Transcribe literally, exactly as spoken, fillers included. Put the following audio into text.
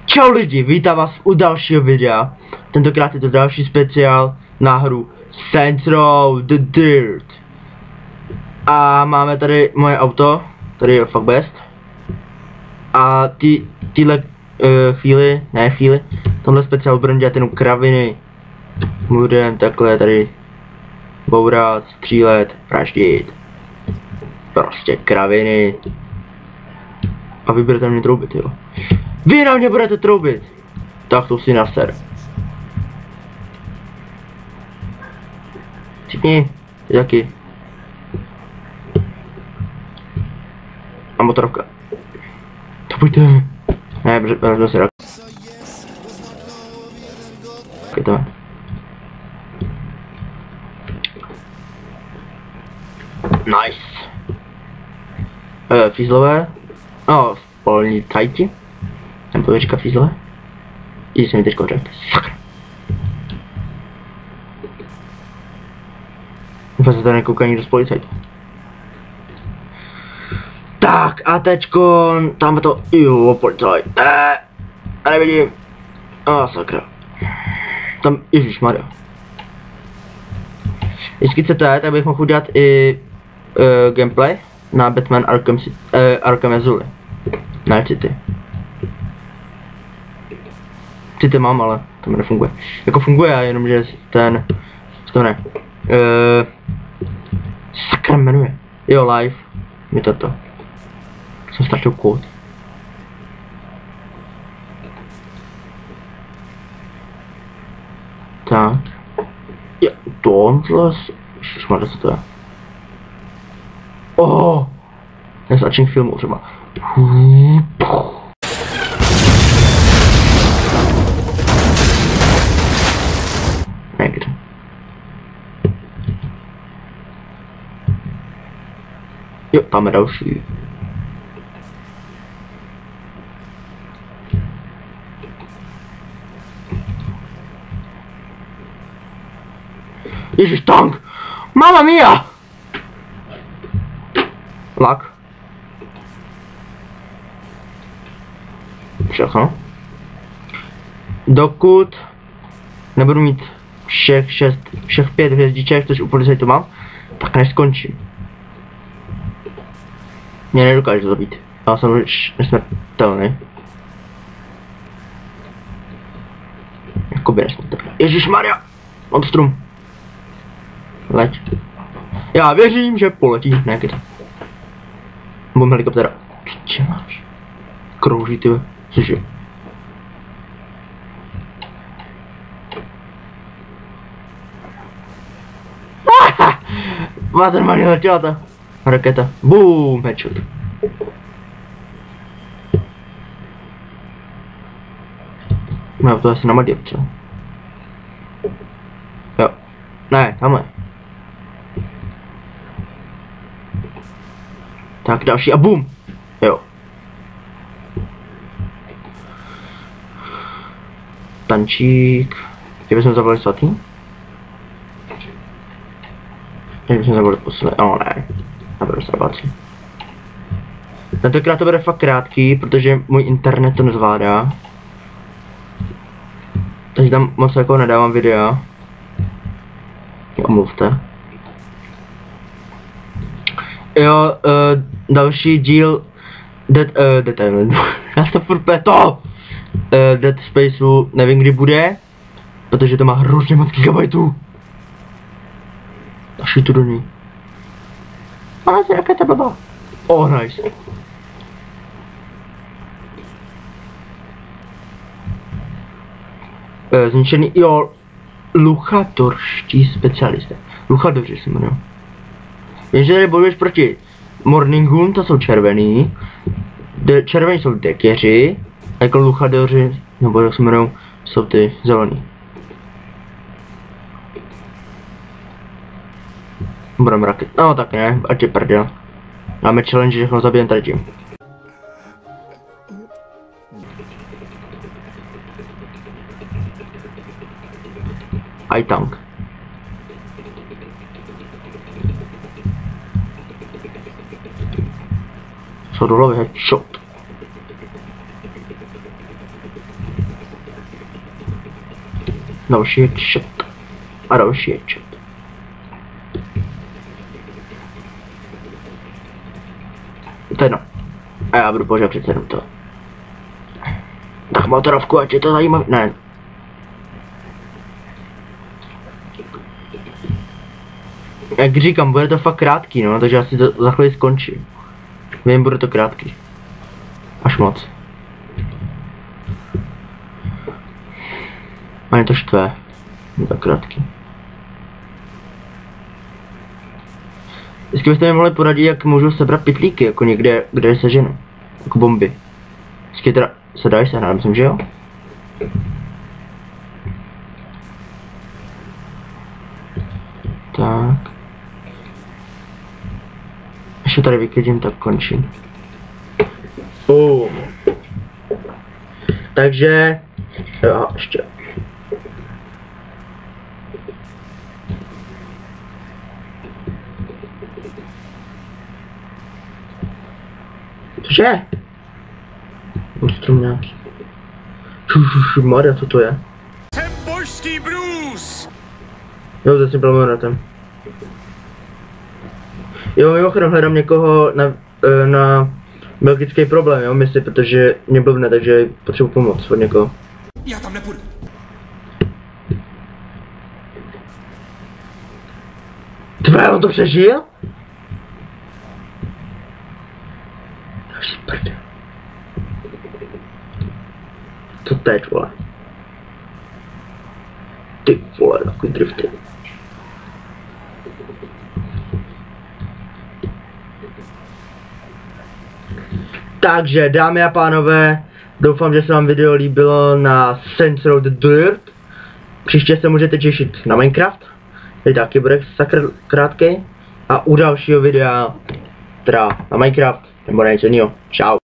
Čau lidi, vítám vás u dalšího videa. Tentokrát je to další speciál na hru Saints Row The Dirt. A máme tady moje auto, tady je fakt best. A ty, tyhle uh, chvíli, ne chvíli, tomhle speciál budeme dělat jenom kraviny. Budeme takhle tady bourat, střílet, vraždit. Prostě kraviny. A vy budete mě troubit, jo. Vy na mě budete troubit. Tak to si naser. Cipni, ty taky. A motorovka. To pojďte. Ne, bržme si rak. Pojďte. Nice. Uh, fízlové. No, polní tajti. Jsem pověřka fízlové. I se mi teď kořek. Sakra. Úplně se tady nekouká nikdo z policajtů. Tak a teďko, tam to, jo, policaj. Ne, a nevidím. A oh, sakra. Tam, ježišmarja. Jestli chcete, tak bych mohl udělat i uh, gameplay na Batman Arkham, uh, Arkham Asylum. Ne, City. City mám, ale to mi nefunguje. Jako funguje, jenom že ten, co to ne. Uh, sakra jmenuje. Jo, live. Je toto. Jsem ztratil kód. Tak. Je, tohle... Ježišmarja, co to je? Oh! Z akčních filmů třeba. Někde. Jo, tam je další. Ježiš, tank! Mamma mia! Lak. Všechno. Dokud nebudu mít všech šest, všech pět hvězdiček, což u policajtu mám, tak neskončím. Mě nedokážu zabít. Já jsem už nesmrtelný. Jakoby nesmrtelný. Ježišmarja! Monstrum. Leď. Já věřím, že poletí. Ne, kyta. Bum helikoptera. Co máš? Krouží, ty. Cože? Má normálně letěla ta raketa. Boom, headshot. No, to asi na Maděvce. Jo. Ne, tamhle. Tak další a boom. Jo. Tančík. Kdyby jsme zavolali svatý? Kdyby jsme zavolali poslední. Oh ne. Naberu se báci. Tentokrát to bude fakt krátký, protože můj internet to nezvládá. Takže tam moc jako nedávám videa. Omluvte. Jo, uh, další díl Dead, uh, Dead Island. Já to furt pleto! Uh, Dead Spaceu nevím kdy bude, protože to má hrozně moc gigabajtů. A šitu do ní. Ale to jaká ta blbá. Oh, nice. Uh, zničený, jo, luchadorští specialisté. Luchadoři se jmenují. Vím, že tady bojuješ proti Morningům, to jsou červený. De červení jsou dekeři. A jako luchadoři, nebo jak se jmenují, jsou ty zelený. Budeme raket. No tak ne, ať je prdel. Máme challenge, že ho zabijem tady tím. I tank. Co do hlavy, headshot. Další headshot. A další headshot. To je jedno. A já budu používat přece jenom to. Tak motorovku, ať je to zajímavé. Ne. Jak říkám, bude to fakt krátký, no, takže asi to za chvíli skončím. Vím, bude to krátký. Až moc. A mě to štve. Je to krátký. Vždycky byste mi mohli poradit, jak můžu sebrat pytlíky, jako někde, kde se ženu. Jako bomby. Vždycky teda se dají sehnat, myslím, že jo? Tak. Ještě tady vyklidím, tak končím. Uh. Takže... Jo, ještě. Cože? Ostrom nějaký. Maria, co to je? Jsem božský Bruce! Jo, zase byl moratem. Jo, mimochodem hledám někoho na, na belgický problém, jo, mysli, protože mě blbne, takže potřebuji pomoc od někoho. Já tam nepůjdu. Tvé, on to přežil? Co teď, vole? Ty vole, takový drifty. Takže, dámy a pánové, doufám, že se vám video líbilo na Saints Row the Dirt. Příště se můžete těšit na Minecraft, který taky bude sakr krátký. A u dalšího videa, teda na Minecraft, nebo na něco jiného. Čau.